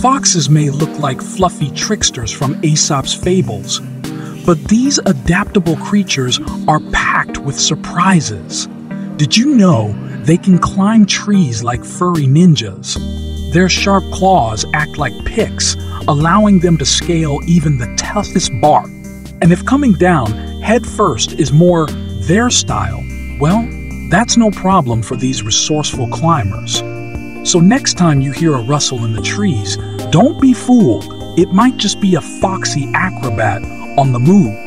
Foxes may look like fluffy tricksters from Aesop's fables, but these adaptable creatures are packed with surprises. Did you know they can climb trees like furry ninjas? Their sharp claws act like picks, allowing them to scale even the toughest bark. And if coming down head first is more their style, well, that's no problem for these resourceful climbers. So next time you hear a rustle in the trees, don't be fooled. It might just be a foxy acrobat on the move.